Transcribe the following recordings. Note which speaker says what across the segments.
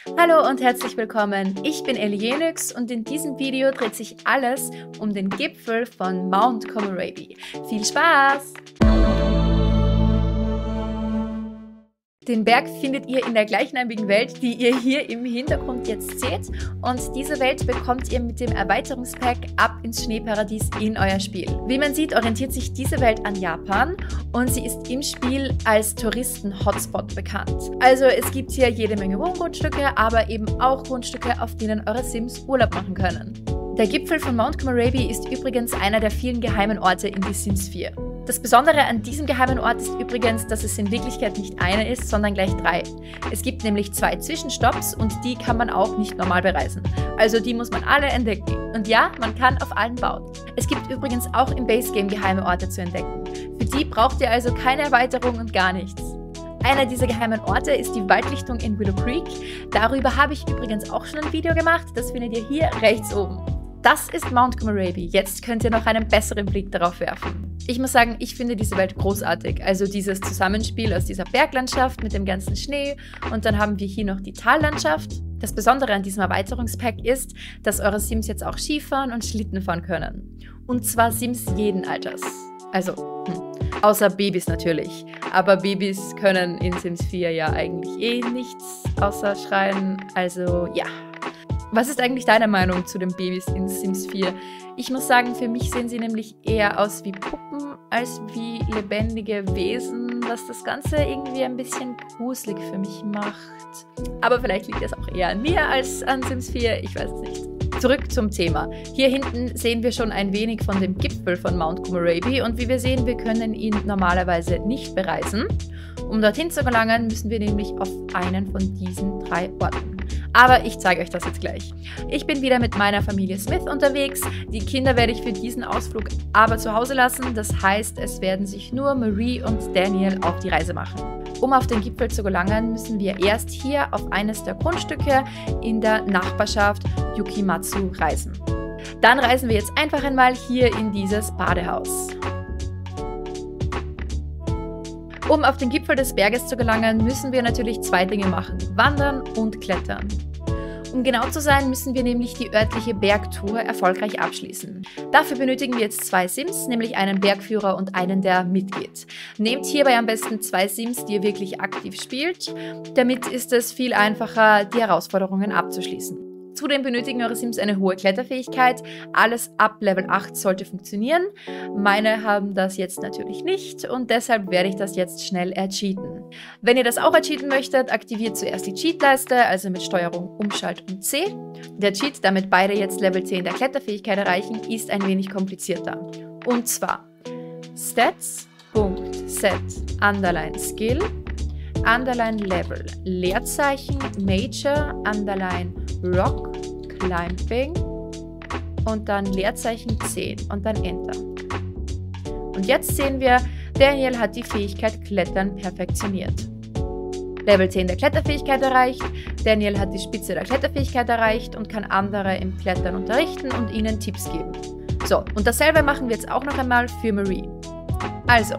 Speaker 1: Hallo und herzlich willkommen, ich bin Elienix und in diesem Video dreht sich alles um den Gipfel von Mount Komorebi. Viel Spaß! Den Berg findet ihr in der gleichnamigen Welt, die ihr hier im Hintergrund jetzt seht, und diese Welt bekommt ihr mit dem Erweiterungspack Ab ins Schneeparadies in euer Spiel. Wie man sieht, orientiert sich diese Welt an Japan und sie ist im Spiel als Touristen-Hotspot bekannt. Also es gibt hier jede Menge Wohngrundstücke, aber eben auch Grundstücke, auf denen eure Sims Urlaub machen können. Der Gipfel von Mount Komorebi ist übrigens einer der vielen geheimen Orte in The Sims 4. Das Besondere an diesem geheimen Ort ist übrigens, dass es in Wirklichkeit nicht einer ist, sondern gleich 3. Es gibt nämlich 2 Zwischenstopps und die kann man auch nicht normal bereisen. Also die muss man alle entdecken. Und ja, man kann auf allen bauen. Es gibt übrigens auch im Base Game geheime Orte zu entdecken. Für die braucht ihr also keine Erweiterung und gar nichts. Einer dieser geheimen Orte ist die Waldlichtung in Willow Creek. Darüber habe ich übrigens auch schon ein Video gemacht, das findet ihr hier rechts oben. Das ist Mount Komorebi. Jetzt könnt ihr noch einen besseren Blick darauf werfen. Ich muss sagen, ich finde diese Welt großartig. Also dieses Zusammenspiel aus dieser Berglandschaft mit dem ganzen Schnee und dann haben wir hier noch die Tallandschaft. Das Besondere an diesem Erweiterungspack ist, dass eure Sims jetzt auch Skifahren und Schlitten fahren können. Und zwar Sims jeden Alters. Also, außer Babys natürlich. Aber Babys können in Sims 4 ja eigentlich eh nichts außer schreien. Also, ja. Was ist eigentlich deine Meinung zu den Babys in Sims 4? Ich muss sagen, für mich sehen sie nämlich eher aus wie Puppen als wie lebendige Wesen, was das Ganze irgendwie ein bisschen gruselig für mich macht. Aber vielleicht liegt es auch eher an mir als an Sims 4, ich weiß es nicht. Zurück zum Thema. Hier hinten sehen wir schon ein wenig von dem Gipfel von Mount Komorebi und wie wir sehen, wir können ihn normalerweise nicht bereisen. Um dorthin zu gelangen, müssen wir nämlich auf einen von diesen 3 Orten. Aber ich zeige euch das jetzt gleich. Ich bin wieder mit meiner Familie Smith unterwegs. Die Kinder werde ich für diesen Ausflug aber zu Hause lassen. Das heißt, es werden sich nur Marie und Daniel auf die Reise machen. Um auf den Gipfel zu gelangen, müssen wir erst hier auf eines der Grundstücke in der Nachbarschaft Yukimatsu reisen. Dann reisen wir jetzt einfach einmal hier in dieses Badehaus. Um auf den Gipfel des Berges zu gelangen, müssen wir natürlich 2 Dinge machen: Wandern und Klettern. Um genau zu sein, müssen wir nämlich die örtliche Bergtour erfolgreich abschließen. Dafür benötigen wir jetzt 2 Sims, nämlich einen Bergführer und einen, der mitgeht. Nehmt hierbei am besten 2 Sims, die ihr wirklich aktiv spielt. Damit ist es viel einfacher, die Herausforderungen abzuschließen. Zudem benötigen eure Sims eine hohe Kletterfähigkeit. Alles ab Level 8 sollte funktionieren. Meine haben das jetzt natürlich nicht und deshalb werde ich das jetzt schnell ercheaten. Wenn ihr das auch ercheaten möchtet, aktiviert zuerst die Cheat-Leiste, also mit Steuerung Umschalt und C. Der Cheat, damit beide jetzt Level 10 der Kletterfähigkeit erreichen, ist ein wenig komplizierter. Und zwar stats.set_skill _level Leerzeichen Major Rock Climbing und dann Leerzeichen 10 und dann Enter. Und jetzt sehen wir, Daniel hat die Fähigkeit Klettern perfektioniert. Level 10 der Kletterfähigkeit erreicht, Daniel hat die Spitze der Kletterfähigkeit erreicht und kann andere im Klettern unterrichten und ihnen Tipps geben. So, und dasselbe machen wir jetzt auch noch einmal für Marie. Also,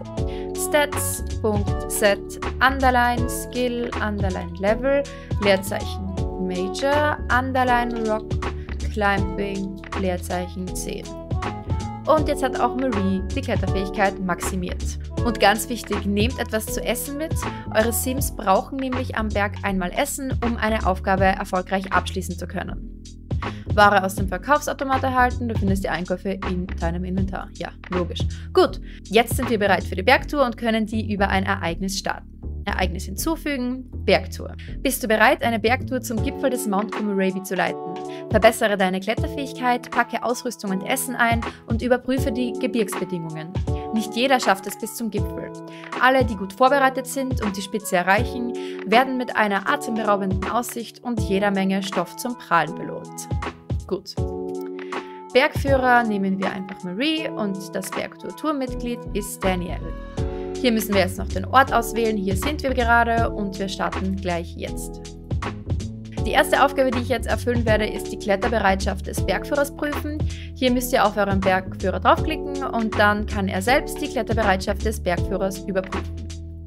Speaker 1: stats.set_skill _level Leerzeichen Major Rock Climbing Leerzeichen 10. Und jetzt hat auch Marie die Kletterfähigkeit maximiert. Und ganz wichtig, nehmt etwas zu essen mit. Eure Sims brauchen nämlich am Berg einmal Essen, um eine Aufgabe erfolgreich abschließen zu können. Ware aus dem Verkaufsautomat erhalten, du findest die Einkäufe in deinem Inventar. Ja, logisch. Gut, jetzt sind wir bereit für die Bergtour und können die über ein Ereignis starten. Ereignis hinzufügen, Bergtour. Bist du bereit, eine Bergtour zum Gipfel des Mount Komorebi zu leiten? Verbessere deine Kletterfähigkeit, packe Ausrüstung und Essen ein und überprüfe die Gebirgsbedingungen. Nicht jeder schafft es bis zum Gipfel. Alle, die gut vorbereitet sind und die Spitze erreichen, werden mit einer atemberaubenden Aussicht und jeder Menge Stoff zum Prahlen belohnt. Gut. Bergführer nehmen wir einfach Marie und das Bergtour-Tourmitglied ist Daniel. Hier müssen wir jetzt noch den Ort auswählen. Hier sind wir gerade und wir starten gleich jetzt. Die erste Aufgabe, die ich jetzt erfüllen werde, ist die Kletterbereitschaft des Bergführers prüfen. Hier müsst ihr auf euren Bergführer draufklicken und dann kann er selbst die Kletterbereitschaft des Bergführers überprüfen.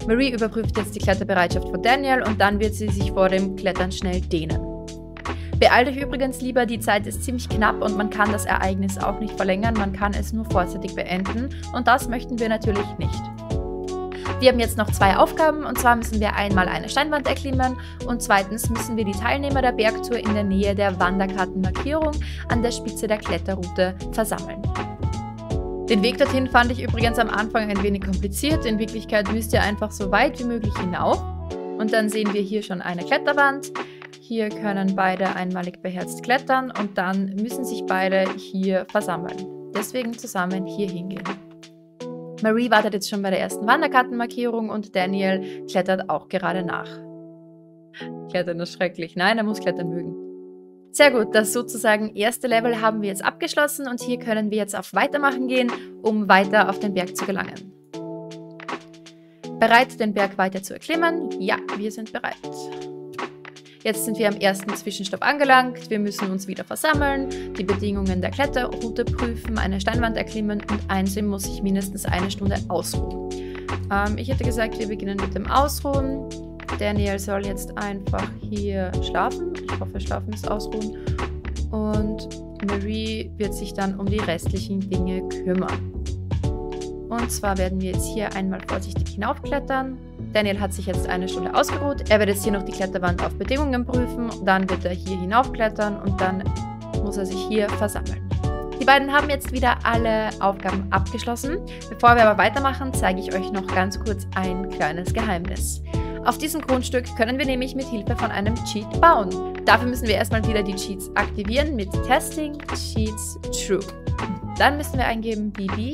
Speaker 1: Marie überprüft jetzt die Kletterbereitschaft von Daniel und dann wird sie sich vor dem Klettern schnell dehnen. Beeilt euch übrigens lieber, die Zeit ist ziemlich knapp und man kann das Ereignis auch nicht verlängern, man kann es nur vorzeitig beenden und das möchten wir natürlich nicht. Wir haben jetzt noch 2 Aufgaben und zwar müssen wir einmal eine Steinwand erklimmen und zweitens müssen wir die Teilnehmer der Bergtour in der Nähe der Wanderkartenmarkierung an der Spitze der Kletterroute versammeln. Den Weg dorthin fand ich übrigens am Anfang ein wenig kompliziert, in Wirklichkeit müsst ihr einfach so weit wie möglich hinauf und dann sehen wir hier schon eine Kletterwand. Hier können beide einmalig beherzt klettern und dann müssen sich beide hier versammeln. Deswegen zusammen hier hingehen. Marie wartet jetzt schon bei der ersten Wanderkartenmarkierung und Daniel klettert auch gerade nach. Klettern ist schrecklich. Nein, er muss klettern mögen. Sehr gut, das sozusagen erste Level haben wir jetzt abgeschlossen und hier können wir jetzt auf Weitermachen gehen, um weiter auf den Berg zu gelangen. Bereit, den Berg weiter zu erklimmen? Ja, wir sind bereit. Jetzt sind wir am ersten Zwischenstopp angelangt, wir müssen uns wieder versammeln, die Bedingungen der Kletterroute prüfen, eine Steinwand erklimmen und einsehen muss sich mindestens 1 Stunde ausruhen. Ich hätte gesagt, wir beginnen mit dem Ausruhen. Daniel soll jetzt einfach hier schlafen, ich hoffe schlafen ist Ausruhen und Marie wird sich dann um die restlichen Dinge kümmern. Und zwar werden wir jetzt hier einmal vorsichtig hinaufklettern. Daniel hat sich jetzt 1 Stunde ausgeruht. Er wird jetzt hier noch die Kletterwand auf Bedingungen prüfen. Dann wird er hier hinaufklettern und dann muss er sich hier versammeln. Die beiden haben jetzt wieder alle Aufgaben abgeschlossen. Bevor wir aber weitermachen, zeige ich euch noch ganz kurz ein kleines Geheimnis. Auf diesem Grundstück können wir nämlich mit Hilfe von einem Cheat bauen. Dafür müssen wir erstmal wieder die Cheats aktivieren mit Testing Cheats True. Dann müssen wir eingeben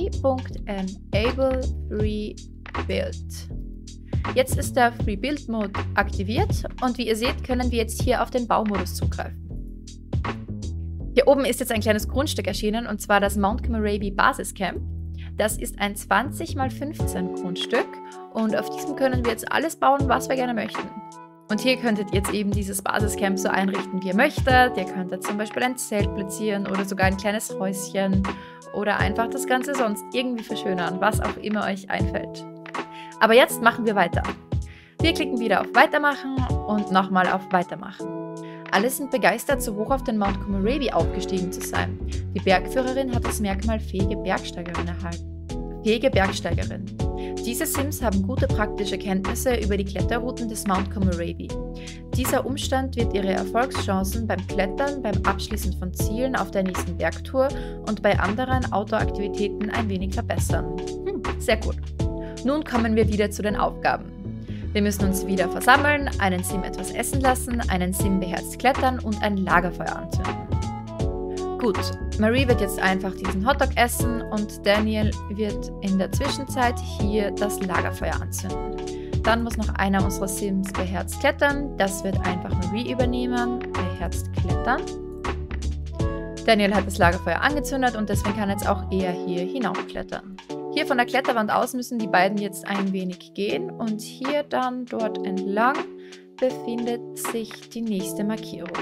Speaker 1: bb.enable3build. Jetzt ist der Free Build Mode aktiviert und wie ihr seht, können wir jetzt hier auf den Baumodus zugreifen. Hier oben ist jetzt ein kleines Grundstück erschienen und zwar das Mount Komorebi Basiscamp. Das ist ein 20×15 Grundstück und auf diesem können wir jetzt alles bauen, was wir gerne möchten. Und hier könntet ihr jetzt eben dieses Basiscamp so einrichten, wie ihr möchtet. Ihr könntet zum Beispiel ein Zelt platzieren oder sogar ein kleines Häuschen oder einfach das Ganze sonst irgendwie verschönern, was auch immer euch einfällt. Aber jetzt machen wir weiter. Wir klicken wieder auf Weitermachen und nochmal auf Weitermachen. Alle sind begeistert, so hoch auf den Mount Komorebi aufgestiegen zu sein. Die Bergführerin hat das Merkmal Fähige Bergsteigerin erhalten. Fähige Bergsteigerin. Diese Sims haben gute praktische Kenntnisse über die Kletterrouten des Mount Komorebi. Dieser Umstand wird ihre Erfolgschancen beim Klettern, beim Abschließen von Zielen auf der nächsten Bergtour und bei anderen Outdoor-Aktivitäten ein wenig verbessern. Sehr gut. Nun kommen wir wieder zu den Aufgaben. Wir müssen uns wieder versammeln, einen Sim etwas essen lassen, einen Sim beherzt klettern und ein Lagerfeuer anzünden. Gut, Marie wird jetzt einfach diesen Hotdog essen und Daniel wird in der Zwischenzeit hier das Lagerfeuer anzünden. Dann muss noch einer unserer Sims beherzt klettern, das wird einfach Marie übernehmen, beherzt klettern. Daniel hat das Lagerfeuer angezündet und deswegen kann jetzt auch er hier hinaufklettern. Hier von der Kletterwand aus müssen die beiden jetzt ein wenig gehen und hier dann dort entlang befindet sich die nächste Markierung.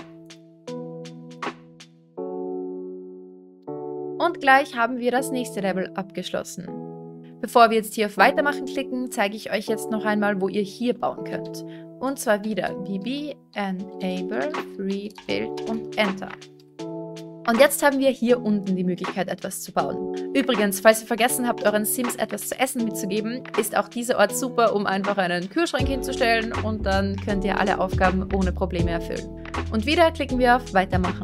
Speaker 1: Und gleich haben wir das nächste Level abgeschlossen. Bevor wir jetzt hier auf Weitermachen klicken, zeige ich euch jetzt noch einmal, wo ihr hier bauen könnt. Und zwar wieder bb, enable, free, build und enter. Und jetzt haben wir hier unten die Möglichkeit, etwas zu bauen. Übrigens, falls ihr vergessen habt, euren Sims etwas zu essen mitzugeben, ist auch dieser Ort super, um einfach einen Kühlschrank hinzustellen und dann könnt ihr alle Aufgaben ohne Probleme erfüllen. Und wieder klicken wir auf Weitermachen.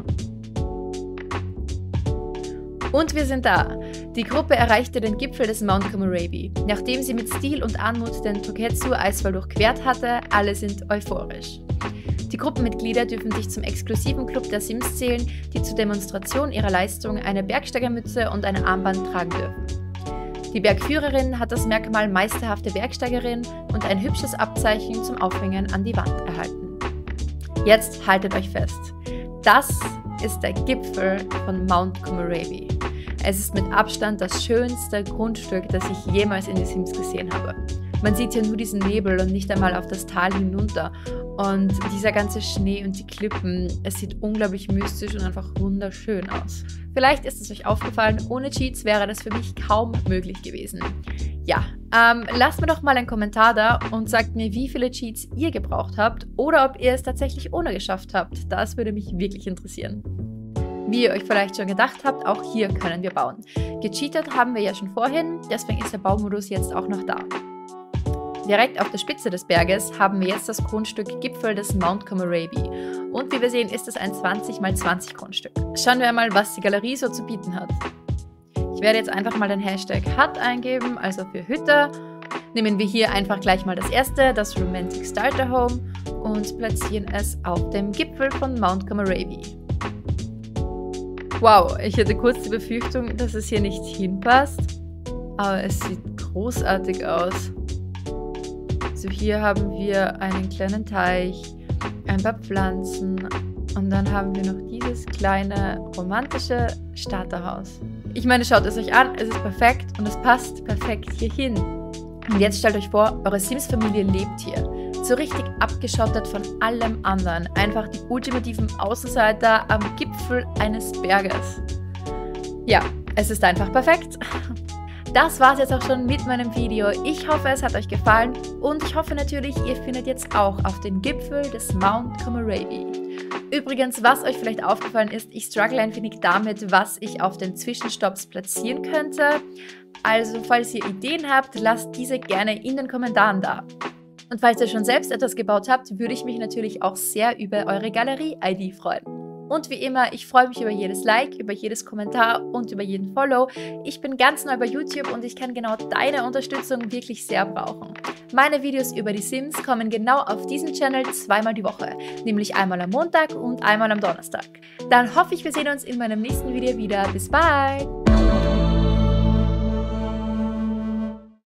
Speaker 1: Und wir sind da. Die Gruppe erreichte den Gipfel des Mount Komorebi. Nachdem sie mit Stil und Anmut den Toketsu-Eisfall durchquert hatte, alle sind euphorisch. Die Gruppenmitglieder dürfen sich zum exklusiven Club der Sims zählen, die zur Demonstration ihrer Leistung eine Bergsteigermütze und ein Armband tragen dürfen. Die Bergführerin hat das Merkmal meisterhafte Bergsteigerin und ein hübsches Abzeichen zum Aufhängen an die Wand erhalten. Jetzt haltet euch fest. Das ist der Gipfel von Mount Komorebi. Es ist mit Abstand das schönste Grundstück, das ich jemals in The Sims gesehen habe. Man sieht hier nur diesen Nebel und nicht einmal auf das Tal hinunter. Und dieser ganze Schnee und die Klippen, es sieht unglaublich mystisch und einfach wunderschön aus. Vielleicht ist es euch aufgefallen, ohne Cheats wäre das für mich kaum möglich gewesen. Ja, Lasst mir doch mal einen Kommentar da und sagt mir, wie viele Cheats ihr gebraucht habt oder ob ihr es tatsächlich ohne geschafft habt. Das würde mich wirklich interessieren. Wie ihr euch vielleicht schon gedacht habt, auch hier können wir bauen. Gecheatet haben wir ja schon vorhin, deswegen ist der Baumodus jetzt auch noch da. Direkt auf der Spitze des Berges haben wir jetzt das Grundstück Gipfel des Mount Komorebi. Und wie wir sehen, ist es ein 20×20 Grundstück. Schauen wir einmal, was die Galerie so zu bieten hat. Ich werde jetzt einfach mal den Hashtag Hut eingeben, also für Hütte. Nehmen wir hier einfach gleich mal das erste, das Romantic Starter Home, und platzieren es auf dem Gipfel von Mount Komorebi. Wow, ich hatte kurz die Befürchtung, dass es hier nicht hinpasst, aber es sieht großartig aus. So, hier haben wir einen kleinen Teich, ein paar Pflanzen und dann haben wir noch dieses kleine romantische Starterhaus. Ich meine, schaut es euch an, es ist perfekt und es passt perfekt hier hin. Und jetzt stellt euch vor, eure Sims-Familie lebt hier. So richtig abgeschottet von allem anderen. Einfach die ultimativen Außenseiter am Gipfel eines Berges. Ja, es ist einfach perfekt. Das war's jetzt auch schon mit meinem Video. Ich hoffe, es hat euch gefallen und ich hoffe natürlich, ihr findet jetzt auch auf den Gipfel des Mount Komorebi. Übrigens, was euch vielleicht aufgefallen ist, ich struggle ein wenig damit, was ich auf den Zwischenstopps platzieren könnte. Also, falls ihr Ideen habt, lasst diese gerne in den Kommentaren da. Und falls ihr schon selbst etwas gebaut habt, würde ich mich natürlich auch sehr über eure Galerie-ID freuen. Und wie immer, ich freue mich über jedes Like, über jedes Kommentar und über jeden Follow. Ich bin ganz neu bei YouTube und ich kann genau deine Unterstützung wirklich sehr brauchen. Meine Videos über die Sims kommen genau auf diesem Channel zweimal die Woche, nämlich einmal am Montag und einmal am Donnerstag. Dann hoffe ich, wir sehen uns in meinem nächsten Video wieder. Bis bald!